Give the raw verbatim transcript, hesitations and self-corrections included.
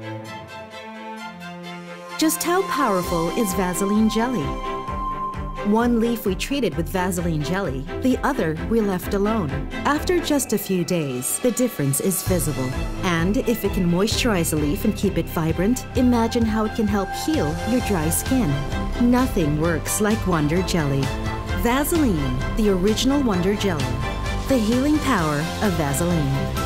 Just how powerful is Vaseline Jelly? One leaf we treated with Vaseline Jelly, the other we left alone. After just a few days, the difference is visible. And if it can moisturize a leaf and keep it vibrant, imagine how it can help heal your dry skin. Nothing works like Wonder Jelly. Vaseline, the original Wonder Jelly. The healing power of Vaseline.